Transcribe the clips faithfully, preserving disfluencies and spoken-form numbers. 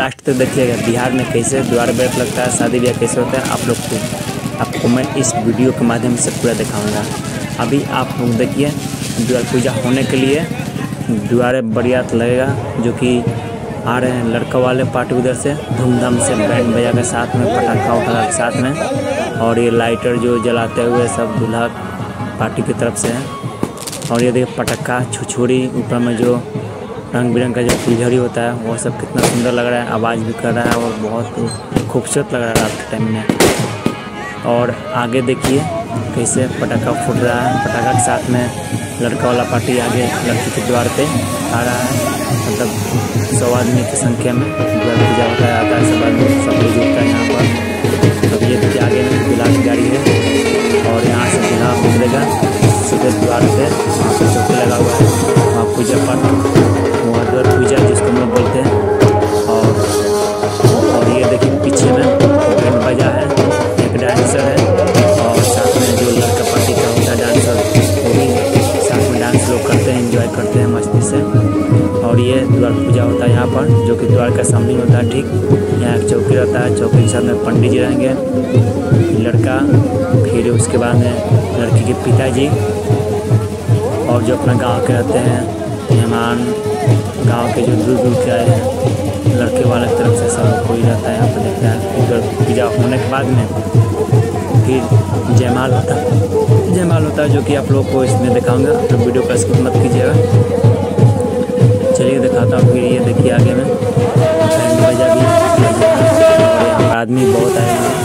Last तक देखिएगा बिहार में कैसे द्वार बैठ लगता है, शादी ब्याह कैसे होता है, आप लोग को आपको मैं इस वीडियो के माध्यम से पूरा दिखाऊंगा। अभी आप लोग देखिए द्वार पूजा होने के लिए द्वारे बरियात लगेगा, जो कि आ रहे हैं लड़का वाले पार्टी उधर से धूमधाम से बैंड बजा के साथ में पटाखा उठा के साथ में, और ये लाइटर जो जलाते हुए सब दूल्हा पार्टी की तरफ से है। और ये देखिए पटाखा छुछुरी ऊपर में जो रंग बिरंग का जो फुलझड़ी होता है वो सब कितना सुंदर लग रहा है, आवाज़ भी कर रहा है और बहुत खूबसूरत लग रहा है रात के टाइम में। और आगे देखिए कैसे पटाखा फूट रहा है, पटाखा के साथ में लड़का वाला पार्टी आगे लड़की के द्वार पे आ रहा है, मतलब सौ आदमी की संख्या में द्वार पूजा होता है, आता है सब आदमी सब लोग जुटता है यहाँ पर। तब ये देखिए आगे में दूल्हा की गाड़ी है और यहाँ से दूल्हा उतरेगा सीधे द्वार पे, वहाँ पर चौकी लगा हुआ है, वहाँ पूजा पाठ वहाँ द्वार पूजा जिसको हम लोग बोलते हैं। और और ये देखिए पीछे में बैंड बजा है, एक डांसर है और साथ में जो लड़का पार्टी का होता है डांसर वो भी साथ में डांस लोग करते हैं, एंजॉय करते हैं मस्ती से। और ये द्वार पूजा होता है यहाँ पर, जो कि द्वार का सामने होता है। ठीक यहाँ एक चौकी रहता है, चौकी के साथ में पंडित जी रहेंगे, लड़का, फिर उसके बाद में लड़की के पिताजी और जो अपना गांव के रहते हैं मेहमान, गांव के जो दूर दूर के आए हैं लड़के वाले की तरफ से सब कोई रहता है यहाँ पर देखता है। उधर पूजा होने के बाद में फिर जयमाल होता है, जयमाल होता है जो कि आप लोग को इसमें दिखाऊंगा, तो वीडियो का स्किप मत कीजिएगा। चलिए दिखाता हूँ। फिर ये देखिए आगे में बैंड बजा भी और आदमी बहुत आए हैं,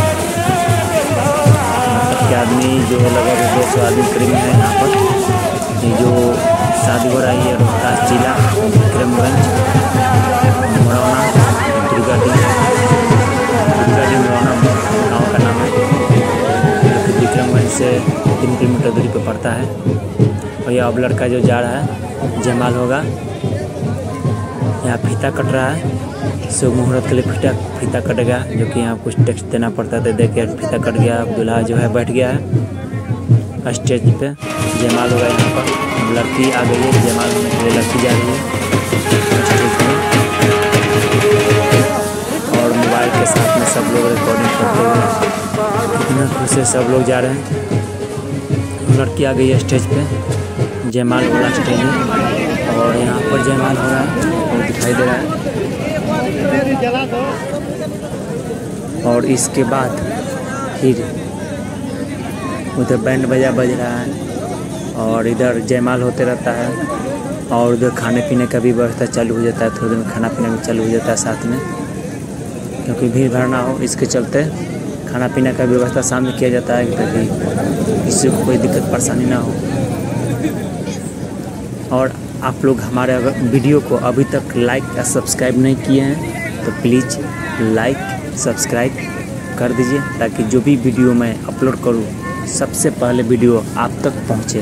मतलब के आदमी जो लगभग दो सौ आदमी करीब है यहाँ पर। ये जो शादी हो रही है रोहतास जिला विक्रमगंज मरौना दुर्गाडी दुर्गाडी मरौना गाँव का नाम है, जो कि विक्रमगंज से तीन किलोमीटर दूरी पर पड़ता है। और यह अब लड़का जो जा रहा है जयमाल होगा, यहाँ फीता कट रहा है, शुभ मुहूर्त के लिए फीता फीता कटेगा, जो कि यहाँ कुछ टेक्स्ट देना पड़ता है। तो देखिए फीता कट गया, दूल्हा जो है बैठ गया है स्टेज पे, जयमाल होगा यहाँ पर। लड़की आ गई है, जयमाल होने के लिए लड़की जा रही है स्टेज में, और मोबाइल के साथ में सब लोग रिकॉर्डिंग करते हुए कितना खुश है, सब लोग जा रहे हैं। लड़की आ गई है स्टेज पे, जयमाल वाला स्टेज है और यहाँ पर जयमाल हो रहा है और दिखाई दे रहा है। और इसके बाद फिर उधर बैंड बजा बज रहा है और इधर जयमाल होते रहता है, और उधर खाने पीने का भी व्यवस्था चालू हो जाता है, थोड़ी देर में खाना पीना भी चालू हो जाता है साथ में, क्योंकि भीड़ भाड़ ना हो इसके चलते खाना पीना का व्यवस्था सामने किया जाता है ताकि किसी को कोई दिक्कत परेशानी ना हो। और आप लोग हमारे अगर वीडियो को अभी तक लाइक या सब्सक्राइब नहीं किए हैं तो प्लीज़ लाइक सब्सक्राइब कर दीजिए, ताकि जो भी वीडियो मैं अपलोड करूं सबसे पहले वीडियो आप तक पहुंचे।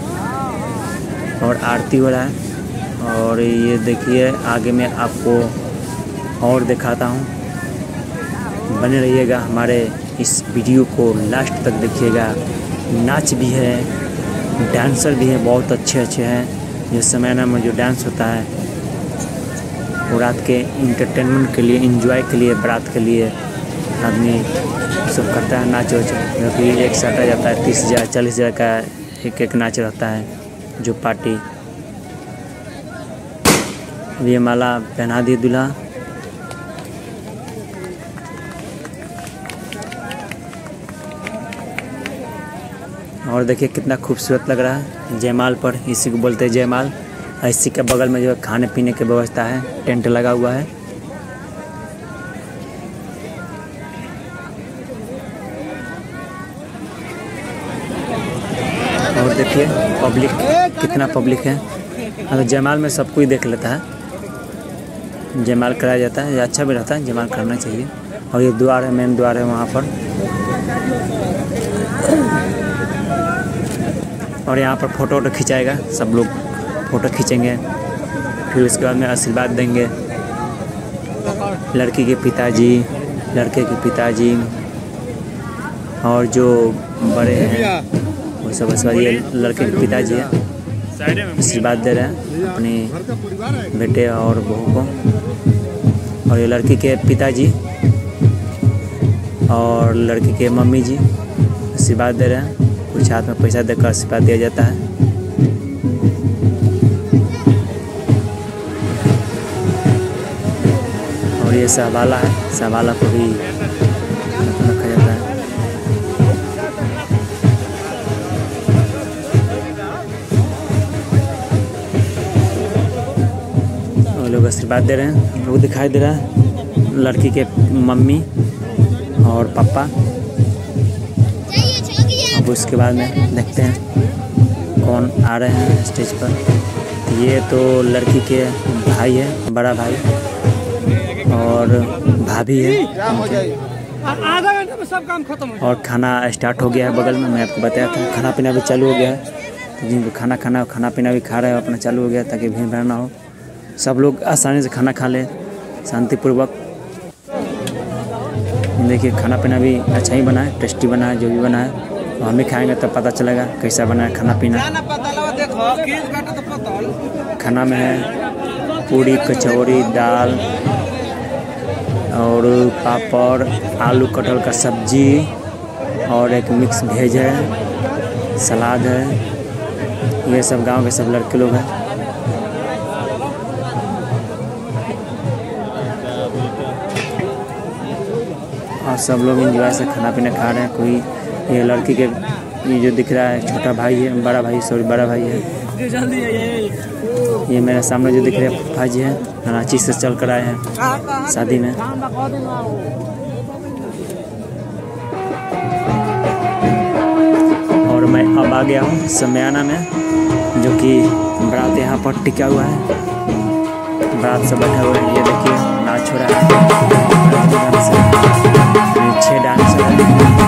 और आरती हो रहा है और ये देखिए आगे में आपको और दिखाता हूं, बने रहिएगा हमारे इस वीडियो को लास्ट तक देखिएगा। नाच भी है, डांसर भी है, बहुत अच्छे अच्छे हैं। इस समय ना में जो डांस होता है वो रात के इंटरटेनमेंट के लिए, एंजॉय के लिए, बारात के लिए आदमी सब करता है नाच वाच, जो कि एक साथ आ जाता है तीस हज़ार चालीस हज़ार का एक एक नाच रहता है जो पार्टी। ये माला पहना दी दूल्हा, और देखिए कितना खूबसूरत लग रहा है जयमाल पर, इसी को बोलते हैं जयमाल। इसी के बगल में जो है खाने पीने की व्यवस्था है, टेंट लगा हुआ है। और देखिए पब्लिक कितना पब्लिक है, अगर जयमाल में सब कोई देख लेता है, जयमाल कराया जाता है, अच्छा भी रहता है, जयमाल करना चाहिए। और ये द्वार है, मेन द्वार है वहाँ पर, और यहाँ पर फ़ोटो वोटो खिंचाएगा, सब लोग फ़ोटो खींचेंगे, फिर उसके बाद में आशीर्वाद देंगे लड़की के पिताजी, लड़के के पिताजी और जो बड़े हैं वो सब। इस बार ये लड़के के पिताजी है, आशीर्वाद दे रहे हैं अपने बेटे और बहू को। और ये लड़की के पिताजी और लड़की के मम्मी जी आशीर्वाद दे रहे हैं। कुछ हाथ में पैसा देकर आशीर्वाद दिया जाता है। और ये सहबाला है, सहबाला को भी रखा जाता है। और लोग आशीर्वाद दे रहे हैं। लोग दिखाई दे रहा है लड़की के मम्मी और पापा। अब उसके बाद में देखते हैं कौन आ रहे हैं स्टेज पर। ये तो लड़की के भाई है, बड़ा भाई और भाभी है। आधा घंटे में सब काम खत्म हो। और खाना स्टार्ट हो गया है बगल में। मैं आपको बताया था खाना पीना भी चालू हो गया है। तो जिनको खाना खाना खाना पीना भी खा रहे हैं अपना चालू हो गया ताकि भीड़ भाड़ ना हो, सब लोग आसानी से खाना खा लें शांतिपूर्वक। देखिए खाना पीना भी अच्छा ही बना है, टेस्टी बना है। जो भी बना है तो हम भी खाएंगे तब पता चलेगा कैसा बना है खाना पीना। खाना में है पूरी, कचौड़ी, दाल और पापड़, आलू कटहल का सब्जी और एक मिक्स भेज है, सलाद है। ये सब गांव के सब लड़के लोग हैं। और सब लोग एंजॉय से खाना पीना खा रहे हैं। कोई ये लड़की के ये जो दिख रहा है छोटा भाई है, बड़ा भाई सॉरी बड़ा भाई है। ये मेरे सामने जो दिख रहे हैं फूफा जी हैं, रांची से चल कर आए हैं शादी में। और मैं अब आ गया हूँ समयाना में, जो कि बारात यहाँ पर टिका हुआ है। बारात से बैठा हुआ है। ये देखिए नाच हो रहा है, छह डांस है।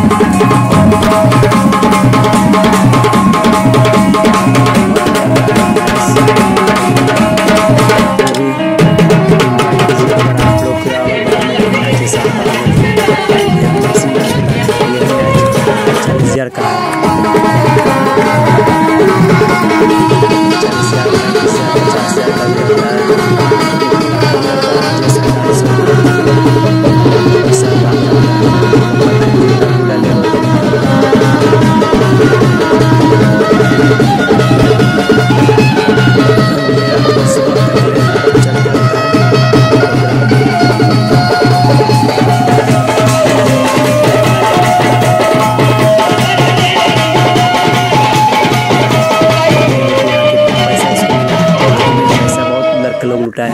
चालीस हजार का लोग लुटाए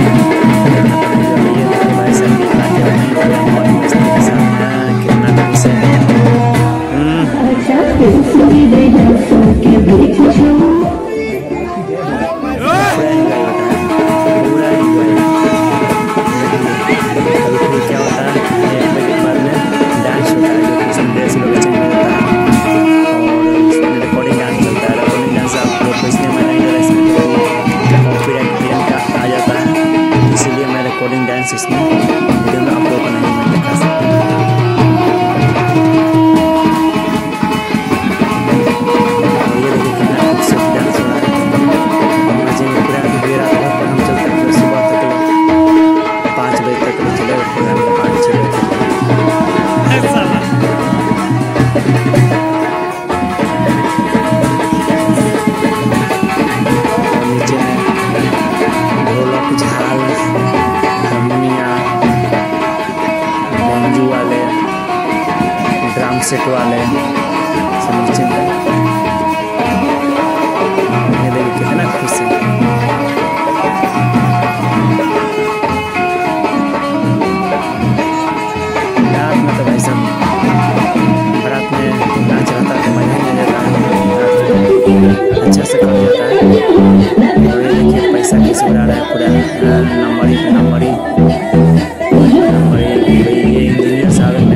इसमें वीडियो में आप लोगों को नहीं मैं दिखा सकता। और ये देखिए कितना खूबसूरत डांस हो रहा है। मजे में पूरा देर रात भर प्रोग्राम चलता है, फिर सुबह तक पाँच बजे तक चलेगा प्रोग्राम का, पाँच छः बजे तक। और नीचे में ढोलक, झाल, बेंजू वाले, ड्रम सेट वाले सब नीचे में। ये देखिए कितना खुश है। रात में तो भाई सब बारात में नाच रहता है, मजा नहीं जाता है, अच्छा से कर जाता है। और ये देखिए पैसा कैसे उड़ा रहा है पूरा, नंबरी नंबरी इंजीनियर साहब है,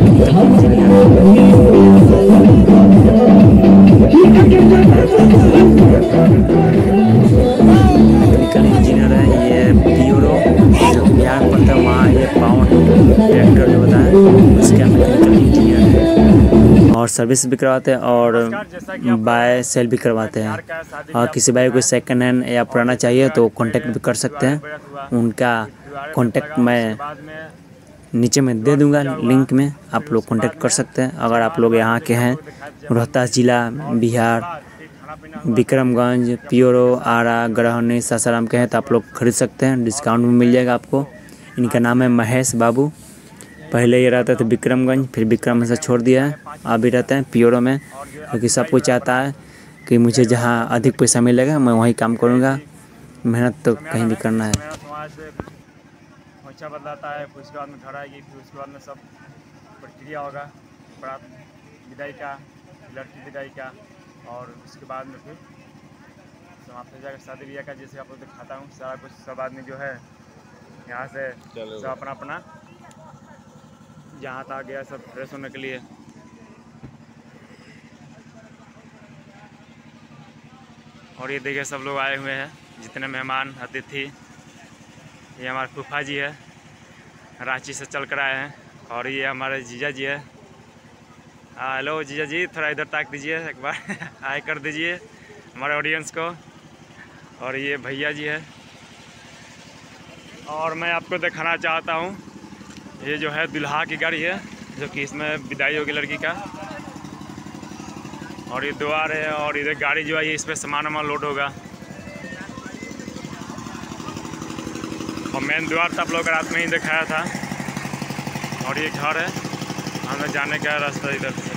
मैकेनिकल इंजीनियर है। ये ब्यूरो जो बिहार में पड़ता है वहाँ ये पावर ट्रैक्टर जो होता है उसका मैकेनिकल इंजीनियर है। और और सर्विस भी करवाते हैं और बाय सेल भी करवाते हैं। और किसी भाई को सेकंड हैंड या पुराना चाहिए तो कांटेक्ट भी कर सकते हैं। उनका कांटेक्ट मैं नीचे में दे दूंगा लिंक में, आप लोग कांटेक्ट कर सकते हैं। अगर आप लोग यहाँ के हैं, रोहतास जिला बिहार, विक्रमगंज, पियोरो, आरा, गरहनी, सासाराम के हैं तो आप लोग खरीद सकते हैं, डिस्काउंट भी मिल जाएगा आपको। इनका नाम है महेश बाबू। पहले ये रहते थे विक्रमगंज, फिर विक्रमगंज से छोड़ दिया है, अभी रहते हैं पियोरो में, क्योंकि सब कुछ चाहता है कि मुझे जहाँ अधिक पैसा मिलेगा मैं वहीं काम करूँगा, मेहनत तो कहीं भी करना है। खोइछा बदलाता है, फिर उसके बाद में घर आएगी, फिर उसके बाद में सब प्रक्रिया होगा, बारात विदाई का, लड़की विदाई का, और उसके बाद में फिर समाप्त हो जाएगा शादी ब्याह का। जैसे आप लोग दिखाता हूँ सारा कुछ, सब आदमी जो है यहाँ से सब अपना अपना जहाँ तक गया सब फ्रेश होने के लिए। और ये देखिए सब लोग आए हुए हैं, जितने मेहमान अतिथि। ये हमारे फूफा जी है, रांची से चल कर आए हैं। और ये हमारे जीजा जी है। हेलो जीजा जी, थोड़ा इधर ताक दीजिए एक बार हाय कर दीजिए हमारे ऑडियंस को। और ये भैया जी है। और मैं आपको दिखाना चाहता हूँ, ये जो है दुल्हा की गाड़ी है, जो कि इसमें विदाई होगी लड़की का। और ये द्वार है, और इधर गाड़ी जो है ये इस पर सामान वामान लोड होगा। और मेन द्वार तो आप लोग रात में ही दिखाया था। और ये घर है, हमें जाने का रास्ता इधर से।